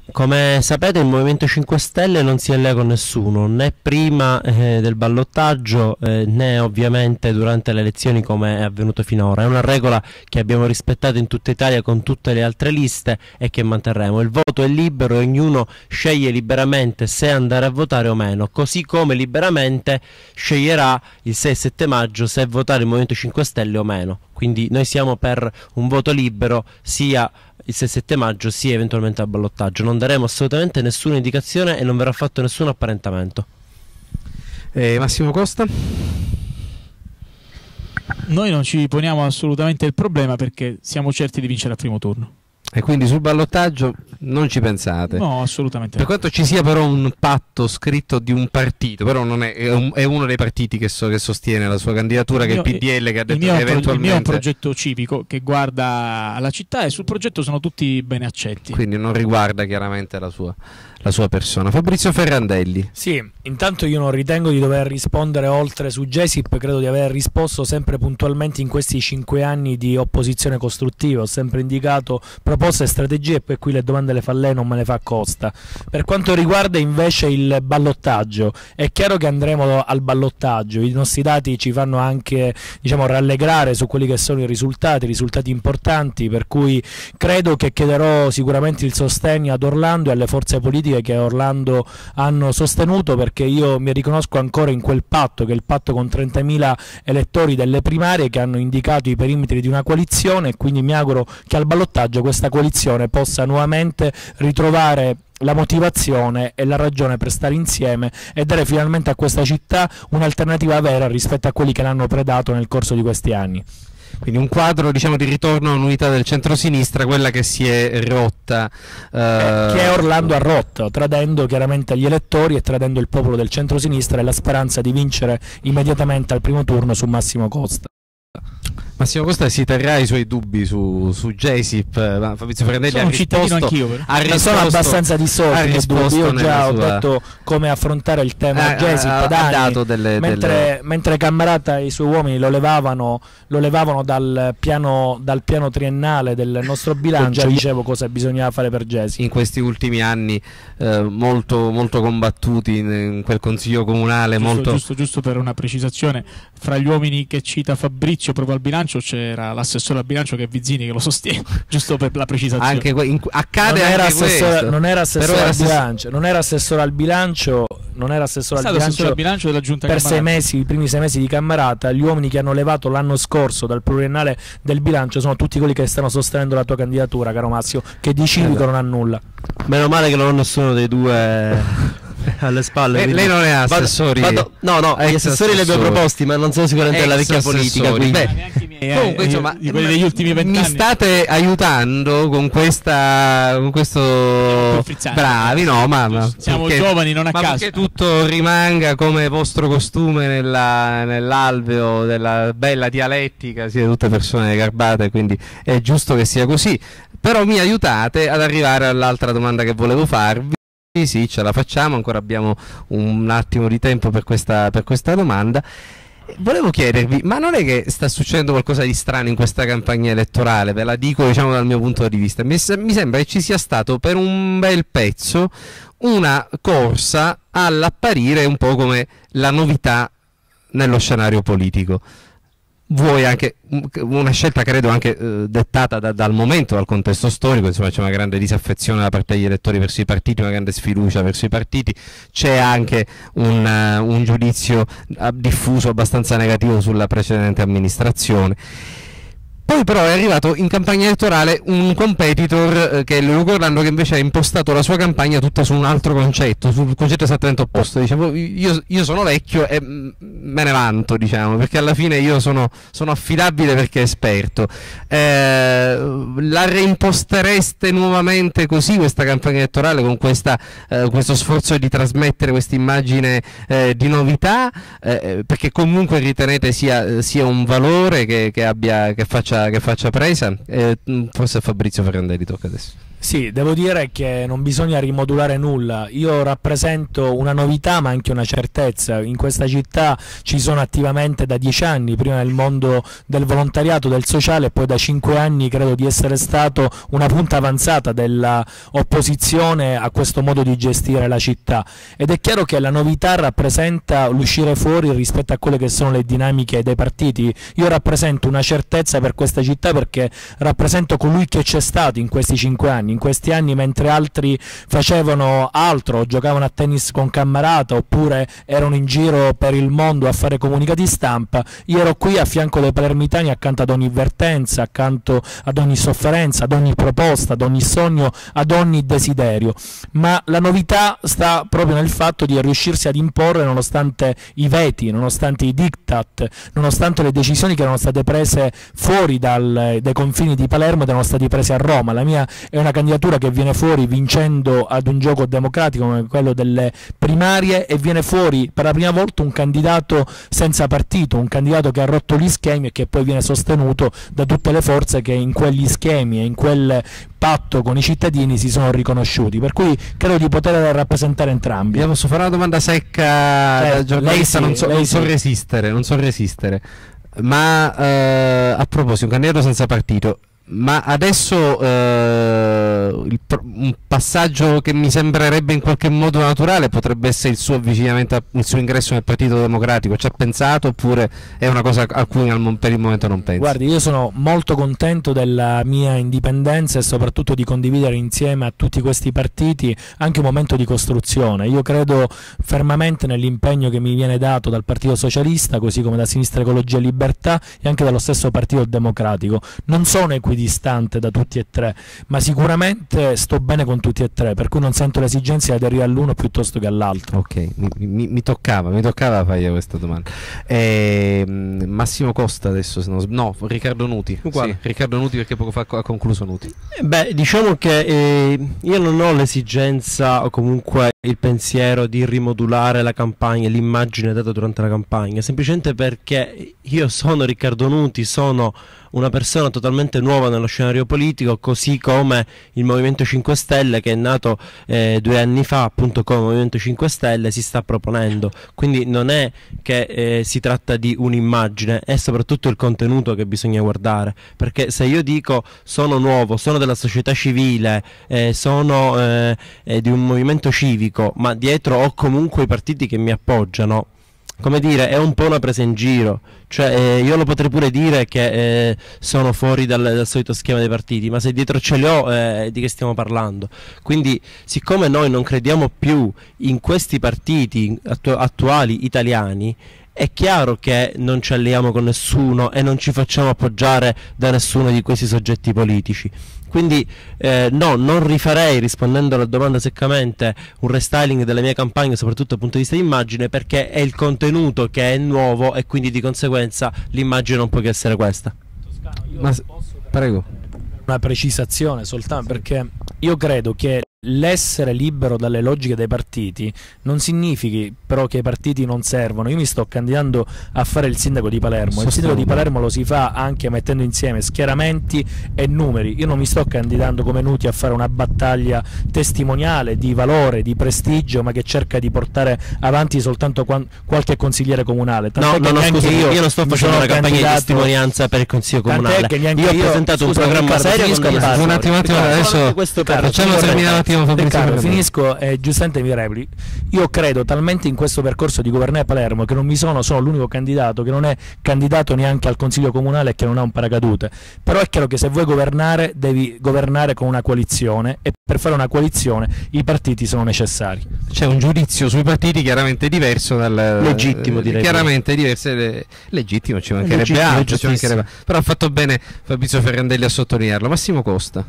Come sapete il Movimento 5 Stelle non si allea con nessuno, né prima del ballottaggio né ovviamente durante le elezioni come è avvenuto finora. È una regola che abbiamo rispettato in tutta Italia con tutte le altre liste e che manterremo. Il voto è libero e ognuno sceglie liberamente se andare a votare o meno, così come liberamente sceglierà il 6 e 7 maggio se votare il Movimento 5 Stelle o meno. Quindi noi siamo per un voto libero sia il 6-7 maggio sia eventualmente al ballottaggio. Non daremo assolutamente nessuna indicazione e non verrà fatto nessun apparentamento. Massimo Costa? Noi non ci poniamo assolutamente il problema perché siamo certi di vincere al primo turno. E quindi sul ballottaggio non ci pensate? No, assolutamente Per no. quanto ci sia però un patto scritto di un partito, però non è uno dei partiti che sostiene la sua candidatura, che è il PDL, che ha detto che eventualmente... Il mio è un progetto civico che guarda alla città e sul progetto sono tutti ben accetti. Quindi non riguarda chiaramente la sua persona. Fabrizio Ferrandelli. Sì, intanto io non ritengo di dover rispondere oltre su GESIP, credo di aver risposto sempre puntualmente in questi 5 anni di opposizione costruttiva, ho sempre indicato proposte e strategie e poi qui le domande le fa lei, non me le fa Costa. Per quanto riguarda invece il ballottaggio, è chiaro che andremo al ballottaggio, i nostri dati ci fanno anche rallegrare su quelli che sono i risultati importanti, per cui credo che chiederò sicuramente il sostegno ad Orlando e alle forze politiche che a Orlando hanno sostenuto, perché io mi riconosco ancora in quel patto, che è il patto con 30.000 elettori delle primarie che hanno indicato i perimetri di una coalizione, e quindi mi auguro che al ballottaggio questa coalizione possa nuovamente ritrovare la motivazione e la ragione per stare insieme e dare finalmente a questa città un'alternativa vera rispetto a quelli che l'hanno predato nel corso di questi anni. Quindi un quadro di ritorno a un'unità del centrosinistra, quella che si è rotta, che Orlando ha rotto, tradendo chiaramente gli elettori e tradendo il popolo del centrosinistra e la speranza di vincere immediatamente al primo turno su Massimo Costa. Massimo Costa si terrà i suoi dubbi su GESIP, ma Fabrizio Ferrandelli sono ha un cittadino risposto, anch'io, ha risposto, sono abbastanza dissolti i dubbi. Io già ho detto come affrontare il tema GESIP da anni, mentre Cammarata e i suoi uomini lo levavano dal piano triennale del nostro bilancio, dicevo cosa bisognava fare per GESIP. In questi ultimi anni molto combattuti in quel consiglio comunale. Giusto per una precisazione, fra gli uomini che cita Fabrizio proprio al bilancio c'era l'assessore al bilancio che è Vizzini, che lo sostiene, giusto per la precisazione. Accade non era assessore al bilancio, non era assessore al bilancio della giunta per Cammarata. I primi 6 mesi di Cammarata. Gli uomini che hanno levato l'anno scorso dal pluriennale del bilancio sono tutti quelli che stanno sostenendo la tua candidatura, caro Massimo, che di civico non ha nulla. Meno male che non ho nessuno dei due alle spalle. Lei non è assessori? No, gli assessori li abbiamo proposti, ma non sono sicuramente della vecchia politica. Comunque insomma, di quelli degli ultimi 20 mi anni. state aiutando con questo bravi, no, ma siamo giovani, non a caso, perché tutto rimanga come vostro costume nell'alveo della bella dialettica, siete tutte persone garbate, quindi è giusto che sia così. Però mi aiutate ad arrivare all'altra domanda che volevo farvi. Sì, ce la facciamo, ancora abbiamo un attimo di tempo per questa domanda. Volevo chiedervi, ma non è che sta succedendo qualcosa di strano in questa campagna elettorale? Ve la dico dal mio punto di vista. Mi sembra che ci sia stato per un bel pezzo una corsa all'apparire un po' come la novità nello scenario politico. Vuoi anche una scelta credo anche dettata dal momento, dal contesto storico, insomma c'è una grande disaffezione da parte degli elettori verso i partiti, una grande sfiducia verso i partiti, c'è anche un giudizio diffuso abbastanza negativo sulla precedente amministrazione. Poi però è arrivato in campagna elettorale un competitor che è Luca Orlando, che invece ha impostato la sua campagna tutta su un altro concetto, sul concetto esattamente opposto. Dicevo, io sono vecchio e me ne vanto, perché alla fine io sono affidabile perché esperto. La reimpostereste nuovamente così questa campagna elettorale, con questo sforzo di trasmettere questa immagine di novità, perché comunque ritenete sia un valore che faccia presa? Forse a Fabrizio Ferrandelli tocca adesso. Sì, devo dire che non bisogna rimodulare nulla. Io rappresento una novità ma anche una certezza. In questa città ci sono attivamente da 10 anni, prima nel mondo del volontariato, del sociale, e poi da 5 anni credo di essere stato una punta avanzata della opposizione a questo modo di gestire la città. Ed è chiaro che la novità rappresenta l'uscire fuori rispetto a quelle che sono le dinamiche dei partiti. Io rappresento una certezza per questa città perché rappresento colui che c'è stato in questi 5 anni. In questi anni, mentre altri facevano altro, giocavano a tennis con Cammarata oppure erano in giro per il mondo a fare comunicati stampa, io ero qui a fianco dei palermitani, accanto ad ogni vertenza, accanto ad ogni sofferenza, ad ogni proposta, ad ogni sogno, ad ogni desiderio. Ma la novità sta proprio nel fatto di riuscirsi ad imporre nonostante i veti, nonostante i diktat, nonostante le decisioni che erano state prese fuori dai confini di Palermo ed erano state prese a Roma. La mia è una candidatura che viene fuori vincendo ad un gioco democratico come quello delle primarie, e viene fuori per la prima volta un candidato senza partito, un candidato che ha rotto gli schemi e che poi viene sostenuto da tutte le forze che in quegli schemi e in quel patto con i cittadini si sono riconosciuti, per cui credo di poter rappresentare entrambi. Posso fare una domanda secca da giornalista? Non so resistere. Ma a proposito, un candidato senza partito, ma adesso un passaggio che mi sembrerebbe in qualche modo naturale potrebbe essere il suo avvicinamento, il suo ingresso nel Partito Democratico. Ci ha pensato oppure è una cosa a cui per il momento non pensa? Guardi, io sono molto contento della mia indipendenza e soprattutto di condividere insieme a tutti questi partiti anche un momento di costruzione. Io credo fermamente nell'impegno che mi viene dato dal Partito Socialista, così come da Sinistra Ecologia e Libertà, e anche dallo stesso Partito Democratico. Non sono equidistante da tutti e tre, ma sicuramente sto bene con tutti e tre, per cui non sento l'esigenza di aderire all'uno piuttosto che all'altro. Ok, mi toccava fargli questa domanda. Massimo Costa adesso, no, Riccardo Nuti. Sì, Riccardo Nuti, perché poco fa ha concluso Nuti. Beh, diciamo che io non ho l'esigenza o comunque il pensiero di rimodulare la campagna, l'immagine data durante la campagna, semplicemente perché io sono Riccardo Nuti, sono una persona totalmente nuova nello scenario politico, così come il Movimento 5 Stelle, che è nato 2 anni fa appunto come Movimento 5 Stelle, si sta proponendo. Quindi non è che si tratta di un'immagine, è soprattutto il contenuto che bisogna guardare, perché se io dico sono nuovo, sono della società civile, sono di un movimento civico, ma dietro ho comunque i partiti che mi appoggiano, come dire, è un po' una presa in giro. Cioè io lo potrei pure dire che sono fuori dal solito schema dei partiti, ma se dietro ce li ho, di che stiamo parlando? Quindi, siccome noi non crediamo più in questi partiti attuali italiani, è chiaro che non ci alleiamo con nessuno e non ci facciamo appoggiare da nessuno di questi soggetti politici. Quindi no, non rifarei, rispondendo alla domanda seccamente, un restyling della mia campagna, soprattutto dal punto di vista di immagine, perché è il contenuto che è nuovo e quindi di conseguenza l'immagine non può che essere questa. Ma prego. Una precisazione soltanto, perché io credo che l'essere libero dalle logiche dei partiti non significhi però che i partiti non servono. Io mi sto candidando a fare il sindaco di Palermo. Il sindaco di Palermo lo si fa anche mettendo insieme schieramenti e numeri. Io non mi sto candidando come Nuti a fare una battaglia testimoniale di valore, di prestigio, ma che cerca di portare avanti soltanto qualche consigliere comunale. No, scusi, io non sto facendo una campagna di testimonianza per il consiglio comunale. Io ho presentato un programma serio. Un attimo, adesso facciamo terminare. Riccardo, finisco e giustamente mi replichi. Io credo talmente in questo percorso di governare Palermo che non mi sono l'unico candidato che non è candidato neanche al consiglio comunale e che non ha un paracadute. Però è chiaro che se vuoi governare devi governare con una coalizione, e per fare una coalizione i partiti sono necessari. C'è un giudizio sui partiti chiaramente diverso dal legittimo, direi. Chiaramente diverso, legittimo, ci mancherebbe altro, però ha fatto bene Fabrizio Ferrandelli a sottolinearlo. Massimo Costa.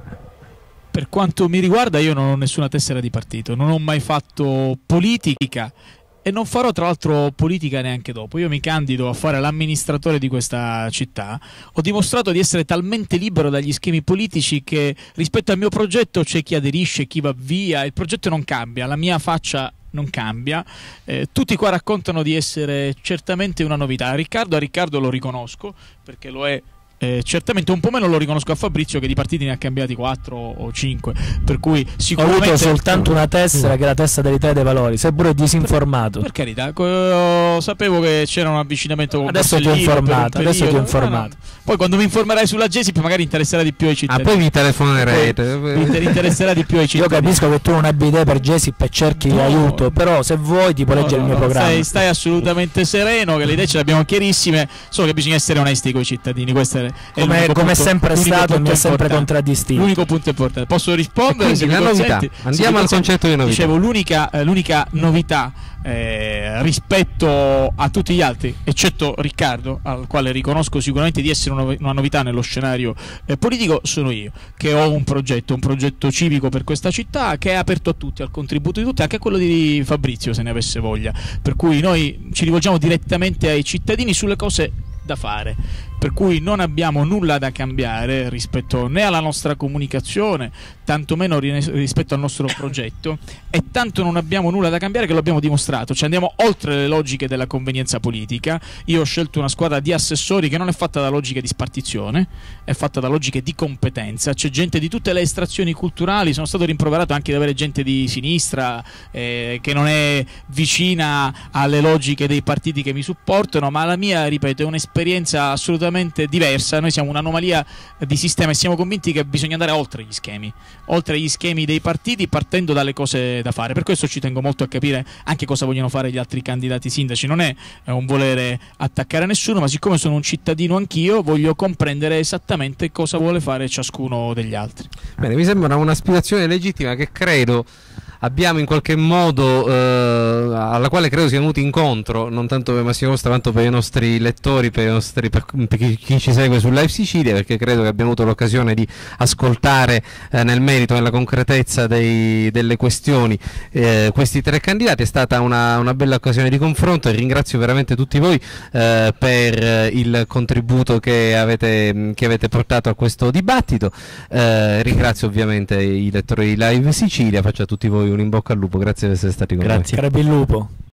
Per quanto mi riguarda, io non ho nessuna tessera di partito, non ho mai fatto politica e non farò tra l'altro politica neanche dopo. Io mi candido a fare l'amministratore di questa città, ho dimostrato di essere talmente libero dagli schemi politici che rispetto al mio progetto c'è chi aderisce, chi va via, il progetto non cambia, la mia faccia non cambia, tutti qua raccontano di essere certamente una novità. A Riccardo lo riconosco perché lo è certamente un po' meno lo riconosco a Fabrizio, che di partiti ne ha cambiati 4 o 5, per cui Ho sicuramente avuto soltanto una tessera che è la testa dell'Italia dei Valori, seppure disinformato. per carità, sapevo che c'era un avvicinamento con Adesso ti ho Borsellino per un informato, adesso ti ho periodo. informato. Poi quando mi informerai sulla GESIP magari interesserà di più ai cittadini. poi vi telefonerete. Interesserà di più ai Io cittadini. capisco che tu non abbia idee per GESIP e cerchi No. aiuto, però se vuoi ti puoi leggere il mio programma. Stai assolutamente sereno, che le idee ce le abbiamo chiarissime, solo che bisogna essere onesti con i cittadini. Questo è l'unico Come è punto- sempre l'unico stato e punto mi ha sempre importante. contraddistinto. L'unico punto importante. Posso rispondere? Quindi se mi la novità. consenti? Se Andiamo mi al consenti. concetto di novità. Dicevo, l'unica novità rispetto a tutti gli altri, eccetto Riccardo, al quale riconosco sicuramente di essere una novità nello scenario politico, sono io, che ho un progetto civico per questa città, che è aperto a tutti, al contributo di tutti, anche a quello di Fabrizio se ne avesse voglia, per cui noi ci rivolgiamo direttamente ai cittadini sulle cose da fare, per cui non abbiamo nulla da cambiare rispetto né alla nostra comunicazione, tantomeno rispetto al nostro progetto, e tanto non abbiamo nulla da cambiare che lo abbiamo dimostrato, cioè andiamo oltre le logiche della convenienza politica. Io ho scelto una squadra di assessori che non è fatta da logiche di spartizione, è fatta da logiche di competenza, c'è gente di tutte le estrazioni culturali, sono stato rimproverato anche di avere gente di sinistra che non è vicina alle logiche dei partiti che mi supportano, ma la mia, ripeto, è un'esperienza assolutamente diversa. Noi siamo un'anomalia di sistema e siamo convinti che bisogna andare oltre gli schemi dei partiti, partendo dalle cose da fare. Per questo ci tengo molto a capire anche cosa vogliono fare gli altri candidati sindaci. Non è un volere attaccare nessuno, ma siccome sono un cittadino anch'io, voglio comprendere esattamente cosa vuole fare ciascuno degli altri. Bene, mi sembra un'aspirazione legittima che credo abbiamo in qualche modo, alla quale credo siamo venuti incontro, non tanto per Massimo Costa quanto per i nostri lettori, per chi ci segue su Live Sicilia, perché credo che abbiamo avuto l'occasione di ascoltare nel merito, nella concretezza delle questioni questi tre candidati. È stata una bella occasione di confronto e ringrazio veramente tutti voi per il contributo che avete portato a questo dibattito. Ringrazio ovviamente i lettori di Live Sicilia, faccio a tutti voi un in bocca al lupo, grazie di essere stati con noi. Crepi il lupo.